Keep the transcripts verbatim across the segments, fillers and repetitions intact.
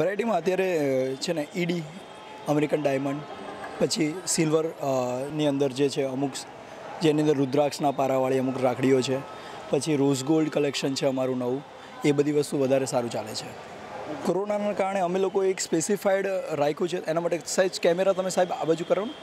વેરાયટીમાં અત્યારે છે ને ઈડી અમેરિકન ડાયમંડ પછી સિલ્વર ની અંદર જે છે અમુક જેની અંદર રુદ્રાક્ષના પારાવાળી અમુક રાખડીઓ છે, પછી રોઝ ગોલ્ડ કલેક્શન છે અમારું નવું, એ બધી વસ્તુ વધારે સારું ચાલે છે. કોરોનાના કારણે અમે લોકો એક સ્પેસિફાઈડ રાખ્યું છે, એના માટે સાઈઝ કેમેરા તમે સાહેબ આ બાજુ કરો ને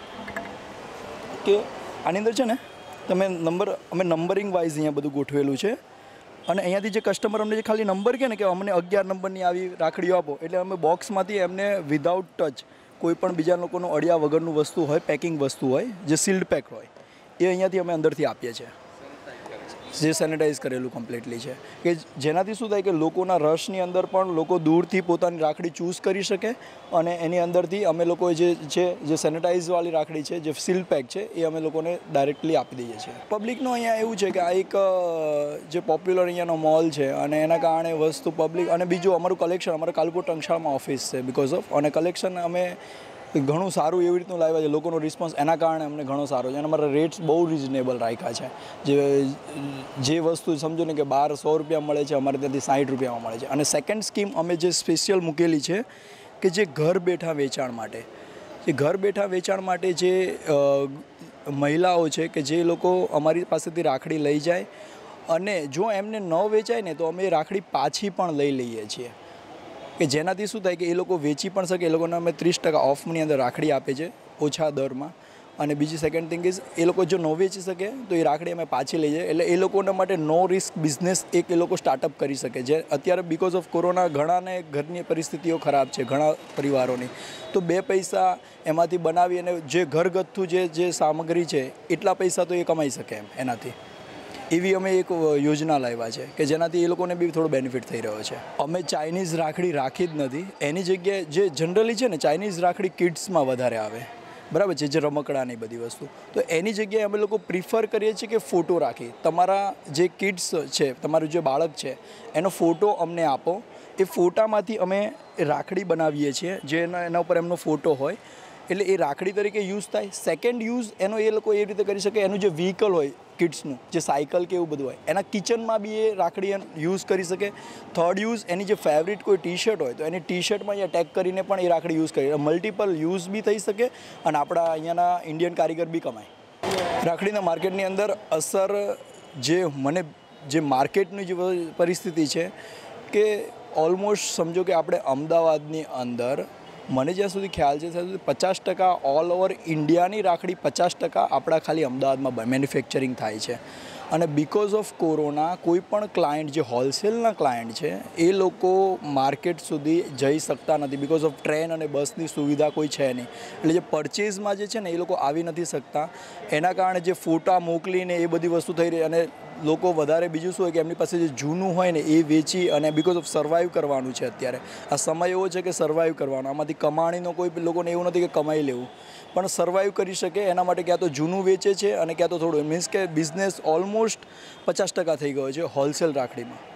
કે આની અંદર છે ને તમે નંબર અમે નંબરિંગ વાઇઝ અહીંયા બધું ગોઠવેલું છે અને અહીંયાથી જે કસ્ટમર અમને જે ખાલી નંબર કહે ને કે અમને અગિયાર નંબરની આવી રાખડીઓ આપો એટલે અમે બોક્સમાંથી એમને વિધાઉટ ટચ કોઈ પણ બીજા લોકોનું અડિયા વગરનું વસ્તુ હોય, પેકિંગ વસ્તુ હોય જે સીલ્ડ પેક હોય એ અહીંયાથી અમે અંદરથી આપીએ છીએ, જે સેનિટાઈઝ કરેલું કમ્પ્લીટલી છે કે જેનાથી શું થાય કે લોકોના રશની અંદર પણ લોકો દૂરથી પોતાની રાખડી ચૂઝ કરી શકે અને એની અંદરથી અમે લોકોએ જે છે જે સેનિટાઈઝવાળી રાખડી છે, જે સીલ્ડ પેક છે એ અમે લોકોને ડાયરેક્ટલી આપી દઈએ છીએ. પબ્લિકનું અહીંયા એવું છે કે આ એક જે પોપ્યુલર અહીંયાનો મોલ છે અને એના કારણે વસ્તુ પબ્લિક અને બીજું અમારું કલેક્શન અમારા કાલુપુર ટંકશાળમાં ઓફિસ છે બિકોઝ ઓફ અને કલેક્શન અમે ઘણું સારું એવી રીતનું લાવ્યા છે, લોકોનો રિસ્પોન્સ એના કારણે અમને ઘણો સારો છે અને અમારા રેટ્સ બહુ રિઝનેબલ રાખ્યા છે. જે જે વસ્તુ સમજો ને કે બાર સો રૂપિયા મળે છે અમારે ત્યાંથી સાઠ રૂપિયામાં મળે છે. અને સેકન્ડ સ્કીમ અમે જે સ્પેશિયલ મૂકેલી છે કે જે ઘર બેઠા વેચાણ માટે જે ઘર બેઠા વેચાણ માટે જે મહિલાઓ છે કે જે લોકો અમારી પાસેથી રાખડી લઈ જાય અને જો એમને ન વેચાય ને તો અમે રાખડી પાછી પણ લઈ લઈએ છીએ કે જેનાથી શું થાય કે એ લોકો વેચી પણ શકે. એ લોકોને અમે ત્રીસ ટકા ઓફની અંદર રાખડી આપે છે ઓછા દરમાં. અને બીજી સેકન્ડ થિંગ ઇઝ એ લોકો જો ન વેચી શકે તો એ રાખડી અમે પાછી લઈ જાય એટલે એ લોકોના માટે નો રિસ્ક બિઝનેસ એક એ લોકો સ્ટાર્ટઅપ કરી શકે. જે અત્યારે બિકોઝ ઓફ કોરોના ઘણાને ઘરની પરિસ્થિતિઓ ખરાબ છે ઘણા પરિવારોની, તો બે પૈસા એમાંથી બનાવી અને જે ઘરગથ્થુ જે જે સામગ્રી છે એટલા પૈસા તો એ કમાઈ શકે એમ એનાથી. એવી અમે એક યોજના લાવ્યા છે કે જેનાથી એ લોકોને બી થોડો બેનિફિટ થઈ રહ્યો છે. અમે ચાઇનીઝ રાખડી રાખી જ નથી, એની જગ્યાએ જે જનરલી છે ને ચાઇનીઝ રાખડી કિડ્સમાં વધારે આવે, બરાબર છે, જે રમકડાની બધી વસ્તુ, તો એની જગ્યાએ અમે લોકો પ્રિફર કરીએ છીએ કે ફોટો રાખી તમારા જે કિડ્સ છે, તમારું જે બાળક છે એનો ફોટો અમને આપો, એ ફોટામાંથી અમે રાખડી બનાવીએ છીએ જે એના એના ઉપર એમનો ફોટો હોય એટલે એ રાખડી તરીકે યુઝ થાય. સેકન્ડ યુઝ એનો એ લોકો એ રીતે કરી શકે એનું જે વ્હીકલ હોય કિડ્સનું જે સાયકલ કે એવું બધું હોય એના કિચનમાં બી એ રાખડી યુઝ કરી શકે. થર્ડ યુઝ એની જે ફેવરિટ કોઈ ટી શર્ટ હોય તો એની ટી શર્ટમાં અહીંયા ટેગ કરીને પણ એ રાખડી યુઝ કરી મલ્ટિપલ યુઝ બી થઈ શકે અને આપણા અહીંયાના ઇન્ડિયન કારીગર બી કમાય. રાખડીના માર્કેટની અંદર અસર જે મને જે માર્કેટની જે પરિસ્થિતિ છે કે ઓલમોસ્ટ સમજો કે આપણે અમદાવાદની અંદર મને જ્યાં સુધી ખ્યાલ છે ત્યાં સુધી પચાસ ટકા ઓલ ઓવર ઇન્ડિયાની રાખડી પચાસ ટકા આપણા ખાલી અમદાવાદમાં મેન્યુફેક્ચરિંગ થાય છે. અને બિકોઝ ઓફ કોરોના કોઈ પણ ક્લાયન્ટ જે હોલસેલના ક્લાયન્ટ છે એ લોકો માર્કેટ સુધી જઈ શકતા નથી બિકોઝ ઓફ ટ્રેન અને બસની સુવિધા કોઈ છે નહીં. એટલે જે પરચેઝમાં જે છે ને એ લોકો આવી નથી શકતા, એના કારણે જે ફોટા મોકલીને એ બધી વસ્તુ થઈ રહી અને લોકો વધારે બીજું શું હોય કે એમની પાસે જે જૂનું હોય ને એ વેચી અને બિકોઝ ઓફ સર્વાઈવ કરવાનું છે. અત્યારે આ સમય એવો છે કે સર્વાઈવ કરવાનો, આમાંથી કમાણીનો કોઈ લોકોને એવું નથી કે કમાઈ લેવું, પણ સર્વાઈવ કરી શકે એના માટે ક્યાં તો જૂનું વેચે છે અને ક્યાં તો થોડું મીન્સ કે બિઝનેસ ઓલમોસ્ટ પચાસ ટકા થઈ ગયો છે હોલસેલ રાખડીમાં.